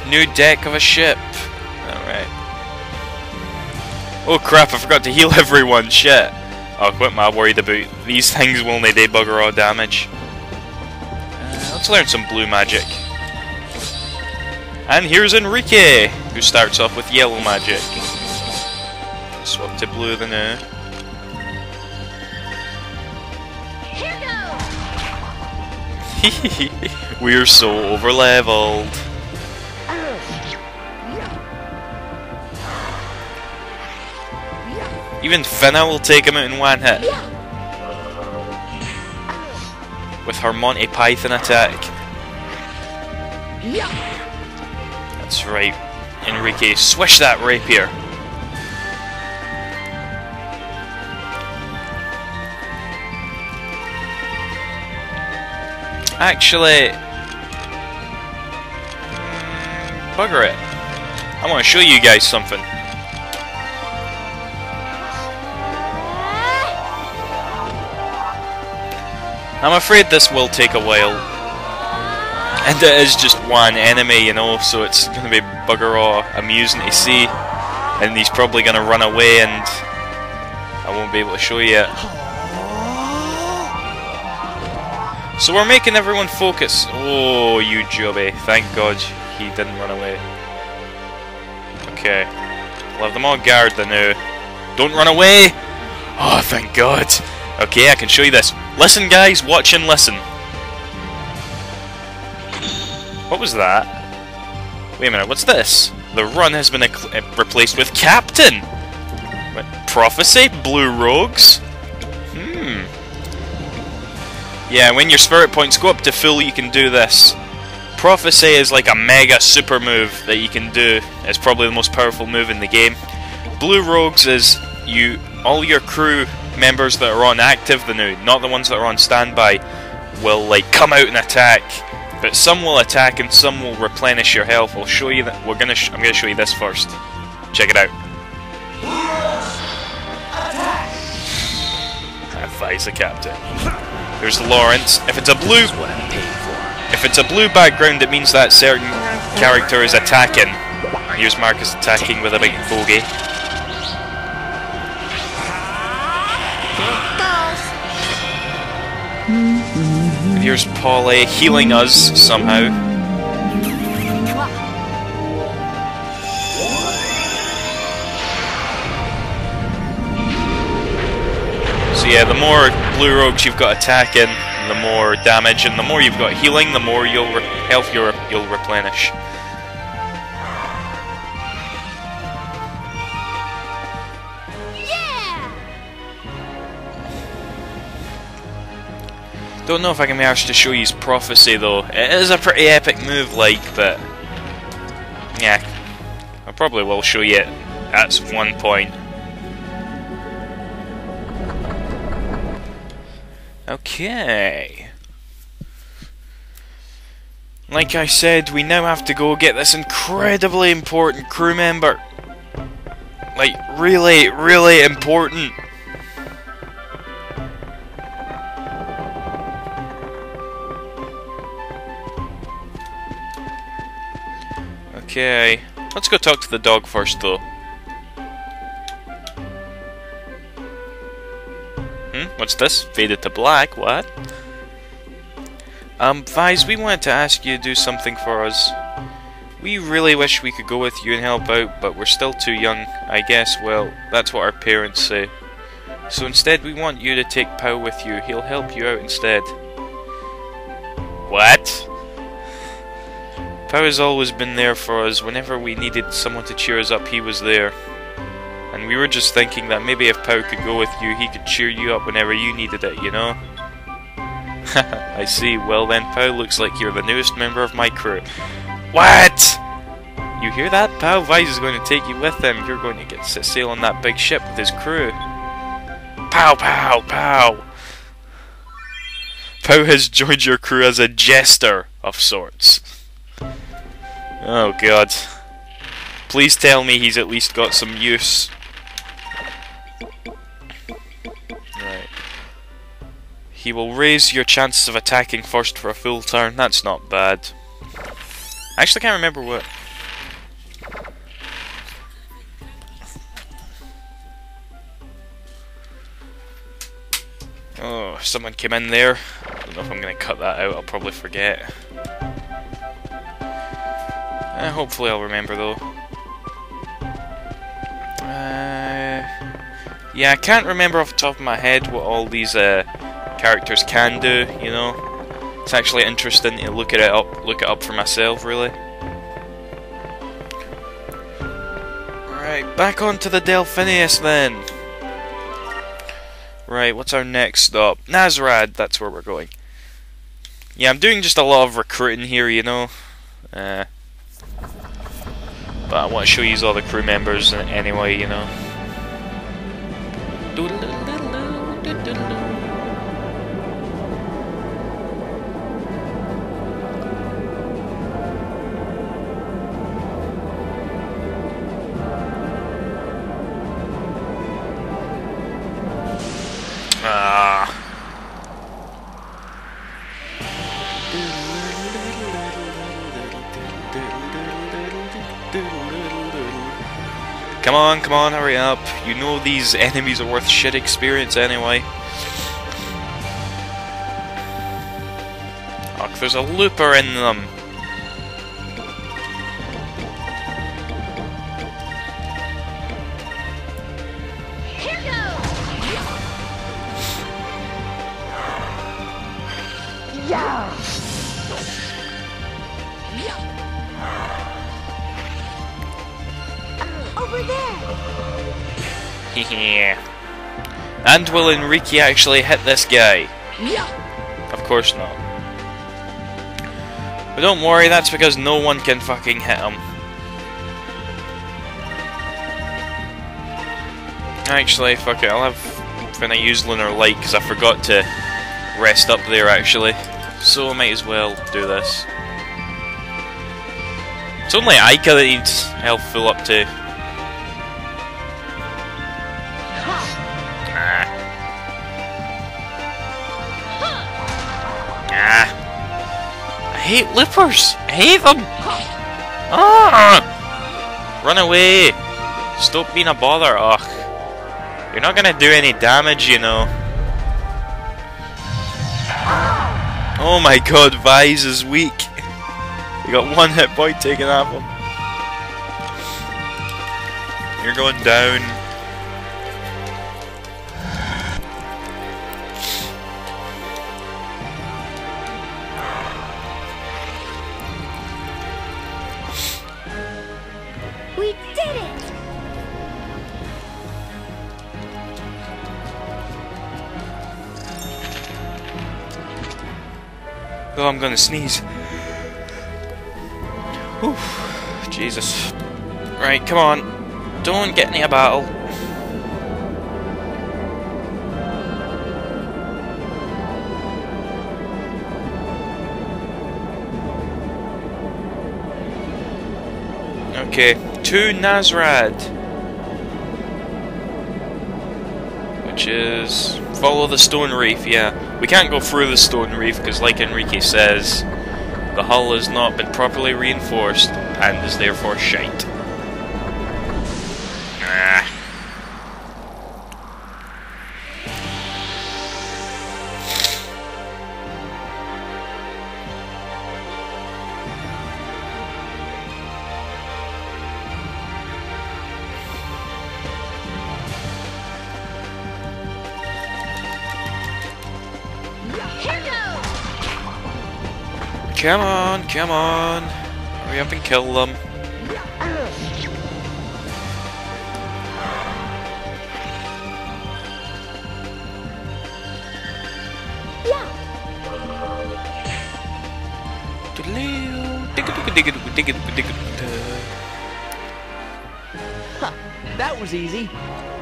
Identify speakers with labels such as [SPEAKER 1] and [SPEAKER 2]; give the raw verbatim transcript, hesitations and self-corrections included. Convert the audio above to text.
[SPEAKER 1] New deck of a ship. Alright. Oh crap, I forgot to heal everyone. Shit. Oh, what am I worried about? These things will only do bugger all damage. Uh, let's learn some blue magic. And here's Enrique, who starts off with yellow magic. Swap to blue then now. We're so over leveled. Even Finna will take him out in one hit. With her Monty Python attack. That's right. Enrique, swish that rapier. Actually, mm, bugger it. I want to show you guys something. I'm afraid this will take a while. And it is just one enemy, you know, so it's going to be bugger all amusing to see. And he's probably going to run away and I won't be able to show you it. So we're making everyone focus. Oh, you jobby. Thank God he didn't run away. Okay. We'll have them all guard the now. Don't run away! Oh, thank God. Okay, I can show you this. Listen, guys. Watch and listen. What was that? Wait a minute, what's this? The run has been replaced with Captain! What? Prophecy? Blue Rogues? Hmm. Yeah, when your spirit points go up to full, you can do this. Prophecy is like a mega super move that you can do. It's probably the most powerful move in the game. Blue Rogues is you, all your crew members that are on active the now, not the ones that are on standby, will like come out and attack. But some will attack and some will replenish your health. I'll show you that. We're gonna. Sh I'm gonna show you this first. Check it out. Advise the captain. There's Lawrence. If it's a blue, if it's a blue background, it means that certain character is attacking. Here's Marcus attacking with a big bogey. And here's Polly healing us somehow. So yeah, the more blue rogues you've got attacking, the more damage, and the more you've got healing, the more you'll re health you'll, re you'll replenish. Don't know if I can be asked to show you his prophecy though. It is a pretty epic move, like, but yeah, I probably will show you it at one point. Okay. Like I said, we now have to go get this incredibly important crew member. Like, really, really important. Okay, let's go talk to the dog first though. Hmm, what's this? Faded to black, what? Um, Vise, we wanted to ask you to do something for us. We really wish we could go with you and help out, but we're still too young, I guess. Well, that's what our parents say. So instead we want you to take Pow with you. He'll help you out instead. What? Pow has always been there for us. Whenever we needed someone to cheer us up, he was there. And we were just thinking that maybe if Pow could go with you, he could cheer you up whenever you needed it, you know? I see. Well then, Pow, looks like you're the newest member of my crew. What? You hear that? Pow Vise is going to take you with him. You're going to get to sail on that big ship with his crew. Pow, pow, pow! Pow has joined your crew as a jester of sorts. Oh god. Please tell me he's at least got some use. Right. He will raise your chances of attacking first for a full turn. That's not bad. I actually can't remember what Oh, someone came in there. I don't know if I'm going to cut that out, I'll probably forget. Uh, hopefully I'll remember though. Uh, yeah, I can't remember off the top of my head what all these uh, characters can do, you know. It's actually interesting to look it up, look it up for myself, really. Right, back onto the Delphinius then. Right, what's our next stop? Nazrad, that's where we're going. Yeah, I'm doing just a lot of recruiting here, you know. Uh, but I want to show you all the crew members anyway, you know. Ah. Come on, come on, hurry up. You know these enemies are worth shit experience anyway. Look, there's a looper in them.
[SPEAKER 2] Yeah. Over there.
[SPEAKER 1] Yeah. And will Enrique actually hit this guy? Of course not. But don't worry, that's because no one can fucking hit him. Actually, fuck it, I'll have... when I use Lunar Light, because I forgot to rest up there actually. So I might as well do this. It's only Ica that needs health full up to. Ah. Ah. I hate loopers! I hate them! Ah! Run away! Stop being a bother! Ugh. You're not gonna do any damage, you know. Oh my god, Vise is weak. You got one hit point taken off him. You're going down.
[SPEAKER 2] We did it!
[SPEAKER 1] Oh, I'm gonna sneeze. Whew. Jesus. Right, come on. Don't get in a battle. Okay, to Nazrad. Which is... follow the stone reef, yeah. We can't go through the stone reef because, like Enrique says, the hull has not been properly reinforced and is therefore shite. Ah. Come on, come on. Hurry up and kill them.
[SPEAKER 3] Huh, that was easy.